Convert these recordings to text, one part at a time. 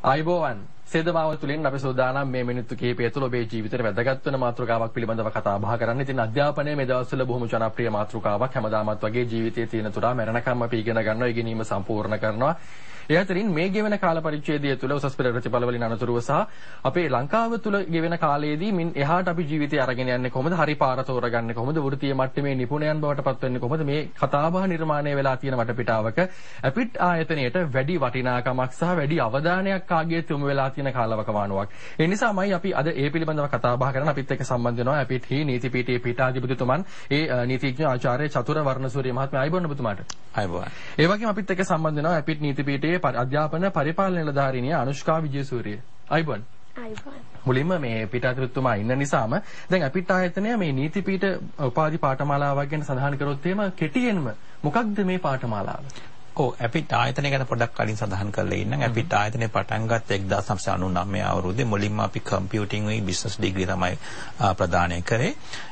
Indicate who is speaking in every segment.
Speaker 1: ආයුබෝවන් සේදමාව තුලින් අපි සෝදානම් මේ මිනිත්තු කිහිපය තුළ ඔබේ ජීවිතේ වැදගත් වෙන මාතෘකාවක් පිළිබඳව කතා බහ කරන්න. ඉතින් අධ්‍යාපනයේ මේ දවස්වල බොහොම ජනප්‍රිය මාතෘකාවක් හැමදාමත් වගේ ජීවිතයේ තියෙන තුරා මරණකම් අපි ඉගෙන ගන්නවා, ඉගෙනීම සම්පූර්ණ කරනවා. ඒ අතරින් මේ ගෙවෙන කාල පරිච්ඡේදය තුළ උසස් පෙළ ප්‍රතිඵල වලින් අනතුරුව සහ අපේ ලංකාව තුළ ගෙවෙන කාලයේදී මින් එහාට අපි ජීවිතය අරගෙන යන්නේ කොහොමද, හරි පාර තෝරගන්නේ කොහොමද, වෘත්තීය මට්ටමේ නිපුණයන් බවට පත් වෙන්නේ කොහොමද, මේ කතාබහ නිර්මාණය වෙලා තියෙන වටපිටාවක APIIT ආයතනයට වැඩි වටිනාකමක් සහ වැඩි අවධානයක් ආගේ යොමු වෙලා තියෙන කාලවකවානුවක්. ඒ නිසාමයි අපි අද ඒ පිළිබඳව කතා බහ කරන අපිත් එක්ක සම්බන්ධ වෙනවා APIIT හි නීති පීඨයේ පීඨාධිපතිතුමන් ඒ නීතිඥ ආචාර්ය චතුර වර්ණසූරිය මහත්මයා. ආයුබෝවන් ඔබතුමාට.
Speaker 2: ආයුබෝවන්.
Speaker 1: ඒ වගේම අපිත් එක්ක සම්බන්ධ වෙනවා APIIT නීති පීඨයේ අධ්‍යාපන පරිපාලන නිලධාරිනිය අනුෂ්කා විජේසූරිය. ආයුබෝවන්.
Speaker 3: ආයුබෝවන්. මුලින්ම
Speaker 1: මේ පීඨාධිපතිතුමා ඉන්න නිසාම දැන් APIIT ආයතනය මේ නීති පීඨ උපාධි පාඨමාලාවක් ගැන සඳහන් කරොත් එහෙම කෙටියෙන්ම මොකක්ද මේ පාඨමාලාව?
Speaker 2: APIIT ආයතනය ගැන පොඩ්ඩක් කලින් සඳහන් කරලා ඉන්නම්. APIIT ආයතනය පටන් ගත්තේ 1999 අවුරුද්දේ. මුලින්ම අපි කම්පියුටිං වී බිස්නස් ඩිග්‍රී තමයි ප්‍රදානය කරේ.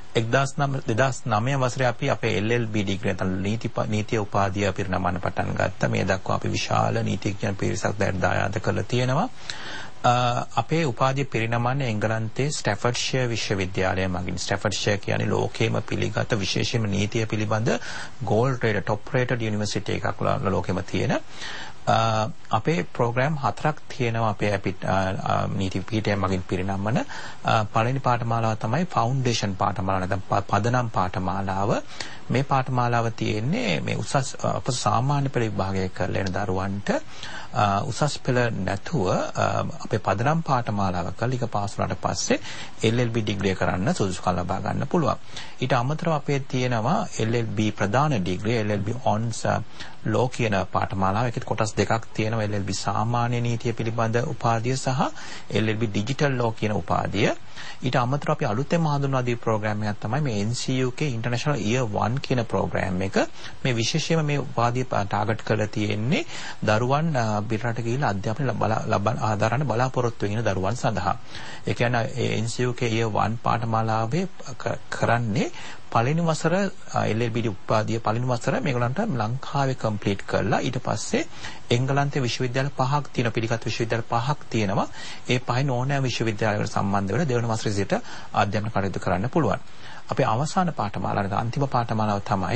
Speaker 2: 2009 වසරේ අපි අපේ LLB ඩිග්‍රී නැත්නම් නීතිය උපාධිය පිරිනමන්න පටන් ගත්තා. මේ දක්වා අපි විශාල නීතිඥ පිරිසක් දායාද කරලා තියෙනවා. අපේ උපාධිය පිරිනමන්නේ එංගලන්තයේ ස්ටැෆර්ඩ්ෂයර් විශ්වවිද්‍යාලය මගින්. ස්ටැෆර්ඩ්ෂයර් කියන්නේ ලෝකේම පිළිගත් විශේෂයෙන්ම නීතිය පිළිබඳ gold rated top rated university එකක් ලෝකෙම තියෙන. අපේ ප්‍රෝග්‍රෑම් 4ක් තියෙනවා අපේ APIIT නීති පීඨය මගින් පිරිනමන. පළවෙනි පාඨමාලාව තමයි ෆවුන්ඩේෂන් පාඨමාලාව නැත්නම් පදනම් පාඨමාලාව. මේ පාඨමාලාව තියෙන්නේ මේ උසස් සාමාන්‍ය පෙළ විභාගය කරලා එන දරුවන්ට උසස් පෙළ නැතුව අපේ පදනම් පාඨමාලාව කරලා එක පාස් වුණාට පස්සේ LLB ඩිග්‍රිය කරන්න සුදුසුකම් ලබා ගන්න පුළුවන්. ඊට අමතරව අපේ තියෙනවා LLB ප්‍රධාන ඩිග්‍රිය LLB ඔන්ස් ලෝ කියන පාඨමාලාව. ඒකේ කොටස් දෙකක් තියෙනවා. LLB සාමාන්‍ය නීතිය පිළිබඳ උපාධිය සහ LLB ඩිජිටල් ලෝ කියන උපාධිය. ඊට අමතරව අපි අලුතෙන්ම හඳුන්වා දී ප්‍රෝග්‍රෑම් එකක් තමයි මේ NCUK ඉන්ටර්නැෂනල් ඉයර් 1 කියන ප්‍රෝග්‍රෑම් එක. මේ විශේෂයෙන්ම මේ උපාධිය ටාගට් කරලා තියෙන්නේ දරුවන් පිටරට ගිහිල්ලා අධ්‍යාපනය ලබන ආධාරණ බලාපොරොත්තු වෙන දරුවන් සඳහා. ඒ කියන්නේ NCUK ඉයර් 1 පාඨමාලාවේ කරන්නේ පළවෙනි වසර LLB උපාධිය පළවෙනි වසර මේගොල්ලන්ට ලංකාවේ කම්ප්ලීට් කරලා ඊට පස්සේ එංගලන්තයේ විශ්වවිද්‍යාල 5ක් තියෙනවා, පිළිගත් විශ්වවිද්‍යාල 5ක් තියෙනවා. ඒ පහෙන් ඕනෑම විශ්වවිද්‍යාලයකට සම්බන්ධ වෙලා දෙවන වසරේ සිට අධ්‍යාපන කටයුතු කරන්න පුළුවන්. අපේ අවසාන පාඨමාලාවේ අන්තිම පාඨමාලාව තමයි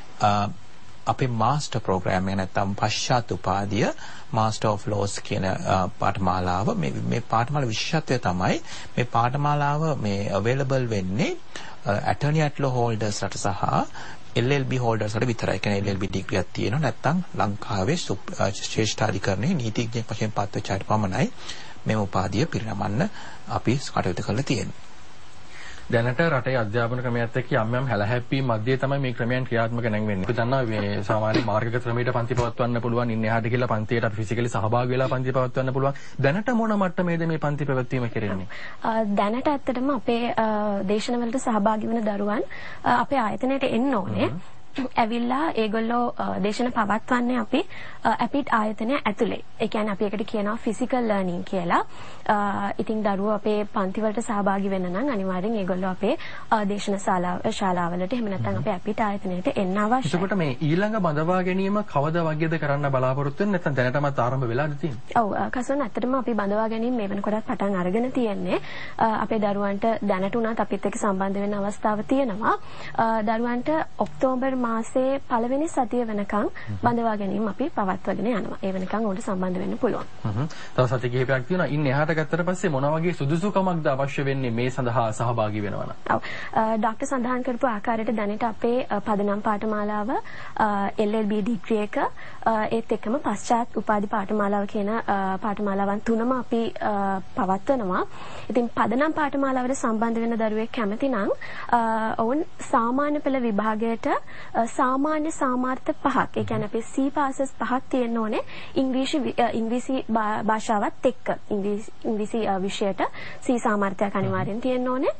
Speaker 2: අපේ මාස්ටර් ප්‍රෝග්‍රෑම් එක නැත්නම් පශ්චාත් උපාධිය මාස්ටර් ඔෆ් ලෝස් කියන පාඨමාලාව. මේ පාඨමාලාවේ විශේෂත්වය තමයි මේ පාඨමාලාව මේ අවైలබල් වෙන්නේ attorney at law holders රට සහ LLB holders වල විතරයි. කියන්නේ LLB ඩිග්‍රියක් තියෙනවා නැත්නම් ලංකාවේ ශ්‍රේෂ්ඨාධිකරණයේ නීතිඥයෙක් වශයෙන් පත් වෙච්ච අයට පමණයි මේ උපාධිය පිරිනමන්න අපි කටයුතු කරලා තියෙන්නේ.
Speaker 1: දැනට රටේ අධ්‍යාපන ක්‍රමයත් එක්ක යම් හැලහැප්පීම් මැද්දේ තමයි මේ ක්‍රමයන් ක්‍රියාත්මක නැංවෙන්නේ. අපි දන්නවා මේ සාමාන්‍ය මාර්ගගත ක්‍රමයට පන්ති පවත්වන්න පුළුවන්. ඉන්න එහාට ගිහලා පන්තියට අපි ෆිසිකලි සහභාගී වෙලා පන්ති පවත්වන්න පුළුවන්. දැනට මොන මට්ටමේද මේ පන්ති පැවැත්වීම කෙරෙන්නේ?
Speaker 3: දැනට ඇත්තටම අපේ දේශනවලට සහභාගී වෙන දරුවන් අපේ ආයතනයට එන්න ඕනේ. ඇවිල්ලා ඒගොල්ලෝ දේශන පවත්වන්නේ අපි APIIT ආයතනය ඇතුලේ. ඒ කියන්නේ අපි ඒකට කියනවා ෆිසිකල් ලර්නින් කියලා. ඉතින් දරුවෝ අපේ පන්ති වලට සහභාගී වෙන්න නම් අනිවාර්යෙන් ඒගොල්ලෝ අපේ දේශන ශාලාවලට එහෙම නැත්නම් අපේ APIIT ආයතනයට එන්න අවශ්‍යයි.
Speaker 1: එතකොට මේ ඊළඟ බඳවා ගැනීම කවදා වගේද කරන්න බලාපොරොත්තු වෙන්නේ? නැත්නම් දැනටමත් ආරම්භ වෙලාද තියෙන්නේ?
Speaker 3: ඔව් කසොන් ඇත්තටම අපි බඳවා ගැනීම මේ වෙනකොටත් පටන් අරගෙන තියෙන්නේ. අපේ දරුවන්ට දැනට උනත් අපිත් එක්ක සම්බන්ධ වෙන්න අවස්ථාව තියෙනවා. දරුවන්ට ඔක්තෝබර් මාසේ පළවෙනි සතිය වෙනකන් බඳවා ගැනීම අපි පවත්වාගෙන යනවා. ඒ වෙනකන් උන්ට සම්බන්ධ වෙන්න පුළුවන්.
Speaker 1: තව සති කිහිපයක් තියෙනවා. ඉන්න එහාට ගත්තට පස්සේ මොන වගේ සුදුසුකමක්ද අවශ්‍ය වෙන්නේ මේ සඳහා සහභාගී වෙනවා නම්?
Speaker 3: ඔව්. ඩොක්ටර් සඳහන් කරපු ආකාරයට දැනට අපේ පදනම් පාඨමාලාව LLB ඩිග්‍රී එක ඒත් එක්කම පශ්චාත් උපාධි පාඨමාලාව කියන පාඨමාලාවන් තුනම අපි පවත්වනවා. ඉතින් පදනම් පාඨමාලාවට සම්බන්ධ වෙන දරුවෙක් කැමති නම් ඔවුන් සාමාන්‍ය පෙළ විභාගයට සාමාන්‍ය සාමාර්ථ 5ක්. ඒ කියන්නේ අපේ C passes 5ක් තියෙන්න ඕනේ. ඉංග්‍රීසි භාෂාවත් එක්ක ඉංග්‍රීසි විෂයට C සාමාර්ථයක් අනිවාර්යෙන් තියෙන්න ඕනේ.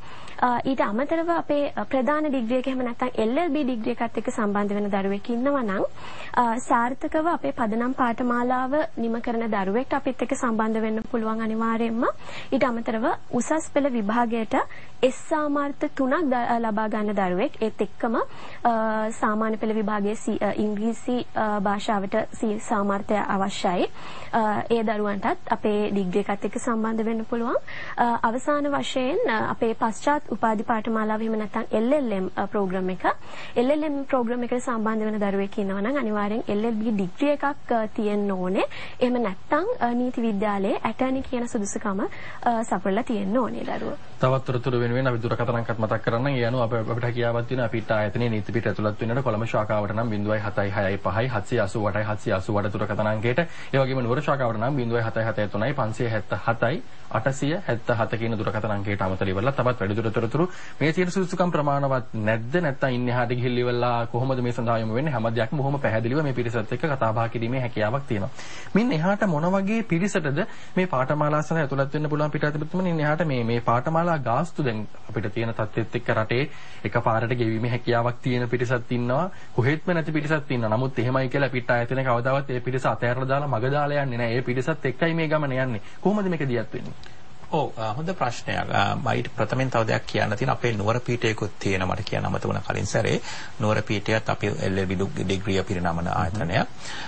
Speaker 3: ඊට අමතරව අපේ ප්‍රධාන ඩිග්‍රී එක එහෙම නැත්නම් LLB ඩිග්‍රී එකත් එක්ක සම්බන්ධ වෙන දරුවෙක් ඉන්නවා නම් සාර්ථකව අපේ පදනම් පාඨමාලාව නිම කරන දරුවෙක්ට අපිත් එක්ක සම්බන්ධ වෙන්න පුළුවන් අනිවාර්යයෙන්ම. ඊට අමතරව උසස් පෙළ විභාගයට S සාමාර්ථ 3ක් ලබා ගන්න දරුවෙක් ඒත් එක්කම සාමාන්‍ය පෙළ විභාගයේ ඉංග්‍රීසි භාෂාවට C සාමාර්ථය අවශ්‍යයි. ඒ දරුවන්ටත් අපේ ඩිග්‍රී එකත් එක්ක සම්බන්ධ වෙන්න පුළුවන්. අවසාන වශයෙන් අපේ පශ්චාත් උපාධි පාඨමාලාව එහෙම නැත්නම් LLM ප්‍රෝග්‍රෑම් එක LLM ප්‍රෝග්‍රෑම් එකට සම්බන්ධ වෙන දරුවෙක් ඉන්නවා නම් අනිවාර්යෙන් LLB ඩිග්‍රී එකක් තියෙන්න ඕනේ. එහෙම නැත්නම් නීති විද්‍යාලයේ ඇටර්නි කියන සුදුසුකම සපුරලා තියෙන්න ඕනේ දරුවෝ.
Speaker 1: තවත් තොරතුරු වෙනුවෙන් අපි දුරකථන අංකත් මතක් කරන්න. ඒ අනුව අපිට කියාවක් තියෙනවා APIIT ආයතනයේ නීති පිට ඇතුළත් වෙනකොට කොළඹ ශාඛාවට නම් 0.765 788 788 දුරකථන අංකයට. ඒ වගේම නුවර ශාඛාවට නම් 0.773 577 877 කියන දුරකථන අංකයට අමතර ඉවරලා තවත් වැඩිදුර තොරතුරු මේ තියෙන සුදුසුකම් ප්‍රමාණවත් නැද්ද නැත්නම් ඉන්නේ එහාට ගිහිල්ලා ඉවරලා කොහොමද මේ සඳහා යොමු වෙන්නේ හැම දෙයක්ම බොහොම පැහැදිලිව මේ පිරිසත් එක්ක කතා බහ කිරීමේ හැකියාවක් තියෙනවා. මින් එහාට මොන වගේ පිරිසටද මේ පාඨමාලා සඳහා ඇතුළත් වෙන්න පුළුවන් පිටාතිපතුමනි එහාට මේ පාඨමාලා ගාස්තු දැන් අපිට තියෙන තත්ත්වෙත් එක්ක රටේ එකපාරට ගෙවීමේ හැකියාවක් තියෙන පිරිසක් ඉන්නවා කොහෙත්ම නැති පිරිසක් ඉන්නවා. නමුත් එහෙමයි කියලා පිට ආයතනයේ කවදාවත් ඒ පිරිස අතහැරලා දාලා මග දාලා යන්නේ නැහැ. ඒ පිරිසත් එක්කයි මේ ගමන යන්නේ. කොහොමද මේක දියත් වෙන්නේ?
Speaker 2: හොඳ ප්‍රශ්නයක්. මයිට ප්‍රථමයෙන් තව දෙයක් කියන්න තියෙන අපේ නුවර පීඨයකුත් තියෙනවා මට කියන්න අමතක වුණා කලින් සැරේ. නුවර පීඨයත් අපේ LLB ඩිග්‍රී පිරිනමන ආයතනයක්.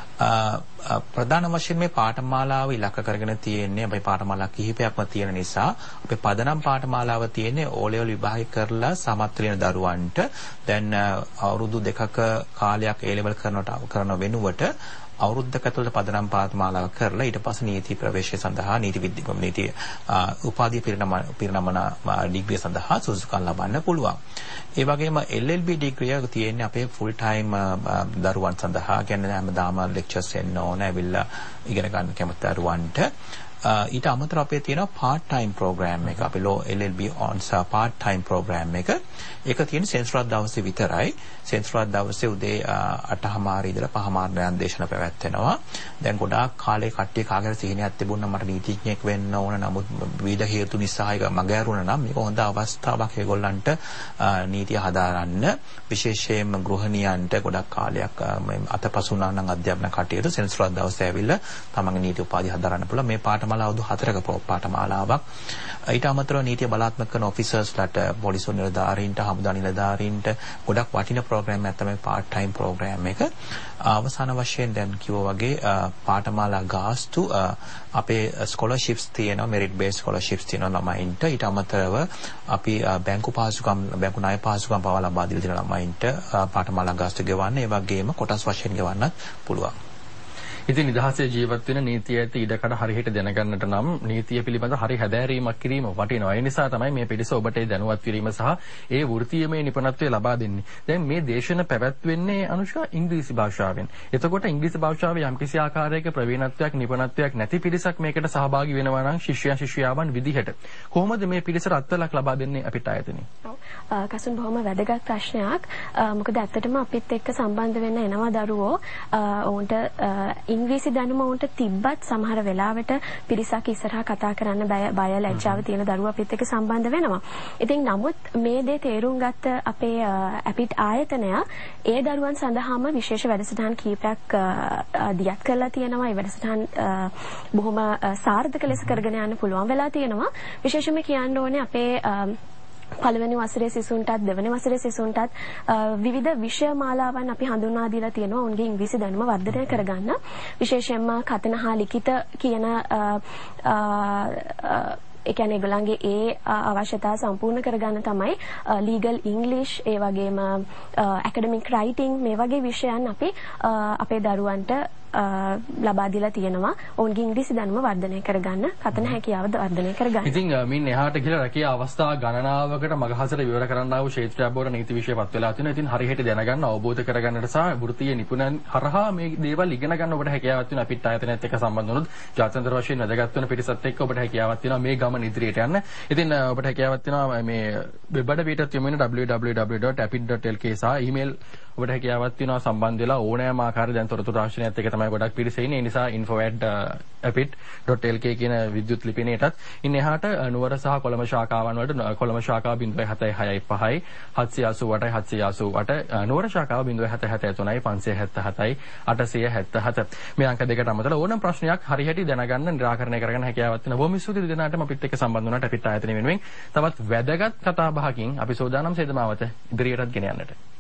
Speaker 2: ප්‍රධාන වශයෙන් මේ පාඨමාලාව ඉලක්ක කරගෙන තියෙන්නේ අපේ පාඨමාලා කිහිපයක්ම තියෙන නිසා අපේ පදනම් පාඨමාලාව තියෙන්නේ O level විභාගය කරලා සමත් වෙන දරුවන්ට දැන් අවුරුදු 2ක කාලයක් A level කරන වෙනුවට අවුරුද්දක ඇතුළත පදනම් පාඨමාලාව කරලා ඊට පස්සේ නීති ප්‍රවේශය සඳහා නීති උපාධිය පිරිනමන ඩිග්‍රිය සඳහා සුදුසුකම් ලබන්න පුළුවන්. ඒ වගේම LLB ඩිග්‍රිය තියෙන්නේ අපේ ෆුල් ටයිම් දරුවන් සඳහා. කියන්නේ හැමදාම ලෙක්චර්ස් එන්න ඕන, ඇවිල්ලා ඉගෙන ගන්න කැමති දරුවන්ට. ඊට අමතරව අපේ තියෙනවා part time program එක. අපේ LLB on part time program එක. ඒක තියෙන්නේ සෙන්සුරාදා දවසේ විතරයි. සෙන්සුරාදා දවසේ උදේ 8:00 ඉඳලා 5:00 යන දේශන පැවැත්වෙනවා. දැන් ගොඩාක් කාලේ කට්ටිය කාගෙන් සිහිනයක් තිබුණා මට නීතිඥයෙක් වෙන්න ඕන. නමුත් විවිධ හේතු නිසා ඒක මගහැරුණා නම් මේක හොඳ අවස්ථාවක් ඒගොල්ලන්ට නීතිය හදාරන්න. විශේෂයෙන්ම ගෘහණියන්ට ගොඩක් කාලයක් අතපසුනා නම් අධ්‍යාපන කටයුතු සෙන්සුරාදා දවසේ ඇවිල්ලා තමන්ගේ නීති උපාධිය හදාරන්න පුළුවන්. මේ පාඨමාලාව අවුරුදු 4ක පාඨමාලාවක්. ඊට අමතරව නීතිය බලාත්මක කරන ඔෆිසර්ස්ලාට පොලිස් නිලධාරීන්ට හමුදා නිලධාරීන්ට ගොඩක් වටින ප්‍රෝග්‍රෑම් එකක් තමයි part time ප්‍රෝග්‍රෑම් එක. අවසාන වශයෙන් දැන් කිව්වා වගේ පාඨමාලා ගාස්තු අපේ ස්කෝලර්ෂිප්ස් තියෙනවා, මෙරිට් බේස් ස්කෝලර්ෂිප්ස් තියෙනවා ළමයින්ට. ඊට අමතරව අපි බැංකු ණය පහසුකම් පවා ලබා දීලා තියෙන ළමයින්ට පාඨමාලා ගාස්තු ගෙවන්න, ඒ වගේම කොටස් වශයෙන් ගෙවන්නත් පුළුවන්.
Speaker 1: ඉතින් නිදහසේ ජීවත් වෙන නීතිය ඇති ඉඩකඩ හරියට දැනගන්නට නම් නීතිය පිළිබඳ හරි හැදෑරීමක් කිරීම වටිනවා. ඒ නිසා තමයි මේ පිටස ඔබට දැනුවත් කිරීම සහ ඒ වෘත්තීයමය නිපුණත්වය ලබා දෙන්නේ. දැන් මේ දේශන පැවැත්වෙන්නේ අනුෂ්කා ඉංග්‍රීසි භාෂාවෙන්. එතකොට ඉංග්‍රීසි භාෂාවේ යම්කිසි ආකාරයක ප්‍රවීණත්වයක් නිපුණත්වයක් නැති පිරිසක් මේකට සහභාගී වෙනවා නම් ශිෂ්‍යයාවන් විදිහට කොහොමද මේ පිරිසට අත්ලක් ලබා දෙන්නේ අපිට ආයතනේ?
Speaker 3: කසුන් බොහොම වැදගත් ප්‍රශ්නයක්. මොකද ඇත්තටම අපිත් එක්ක සම්බන්ධ වෙන්න එනවා දරුවෝ. ඔවුන්ට ඉංග්‍රීසි දැනුම උන්ට තිබ්බත් සමහර වෙලාවට පිරිසක් ඉස්සරහා කතා කරන්න බය ලැජ්ජාව තියෙන දරුවෝ අපිත් එක්ක සම්බන්ධ වෙනවා. ඉතින් නමුත් මේ දේ තේරුම් ගත්ත අපේ APIIT ආයතනය ඒ දරුවන් සඳහාම විශේෂ වැඩසටහන් කීපයක් දියත් කරලා තියෙනවා. ඒ වැඩසටහන් බොහොම සාර්ථක ලෙස කරගෙන යන්න පුළුවන් වෙලා තියෙනවා. විශේෂයෙන්ම කියන්න ඕනේ අපේ පළවෙනි වසරේ සිසුන්ටත් දෙවෙනි වසරේ සිසුන්ටත් විවිධ විෂය මාලාවන් අපි හඳුන්වා දීලා තියෙනවා උන්ගේ ඉංග්‍රීසි දැනුම වර්ධනය කරගන්න. විශේෂයෙන්ම කතන හා ලිඛිත කියන ඒ කියන්නේ ඒගොල්ලන්ගේ ඒ අවශ්‍යතාව සම්පූර්ණ කරගන්න තමයි ලීගල් ඉංග්ලිෂ් ඒ වගේම ඇකඩමික් රයිටිං මේ වගේ විෂයන් අපි අපේ දරුවන්ට ලබා දීලා තියෙනවා. ඔවුන්ගේ ඉංග්‍රීසි දැනුම වර්ධනය කරගන්න, කතන හැකියාව වර්ධනය කරගන්න.
Speaker 1: ඉතින් මින් එහාට ගිහලා රැකියා අවස්ථා ගණනාවකට මගහසට විවර කරන්නා වූ ක්ෂේත්‍රය බෝර නීති විෂයපත් වෙලා තියෙනවා. ඉතින් හරියට දැනගන්න, අවබෝධ කරගන්නට සහ වෘත්තීය නිපුණයන් හරහා මේ දේවල් ඉගෙන ගන්න ඔබට හැකියාවක් තියෙනවා. අපිට ආයතනයත් එක්ක සම්බන්ධ වුණොත් ජාත්‍යන්තර වශයෙන් වැදගත් වෙන පිරිසත් එක්ක ඔබට හැකියාවක් තියෙනවා මේ ගමන ඉදිරියට යන්න. ඉතින් ඔබට හැකියාවක් තියෙනවා මේ වෙබ් අඩවියටත් යොමු වෙන www.apit.lk සහ ඊමේල් ඔබට හැකියාවක් තියෙනවා සම්බන්ධ වෙලා ඕනෑම ආකාරයේ දැන් තොරතුරු රාශියක් එක තමයි ගොඩක් පිරිස ඉන්නේ. ඒ නිසා info@apit.lk කියන විද්‍යුත් ලිපිනයටත් ඉන්න එහාට නුවර සහ කොළඹ ශාඛාවන් වලට කොළඹ ශාඛාව 07665 788 788 නුවර ශාඛාව 07773 577 877 මේ අංක දෙකට අමතරව ඕනම ප්‍රශ්නයක් හරියට දැනගන්න නිරාකරණය කරගන්න හැකියාවක් තියෙනවා. බොහොම ස්තුතියි දෙනාටම අපිත් එක්ක සම්බන්ධ වුණාට අපිත් ආයතනය වෙනුවෙන් තවත් වැදගත් කතා බහකින් අපි සෝදානම් සේදමාවත ඉදිරියටත් ගෙන යන්නට.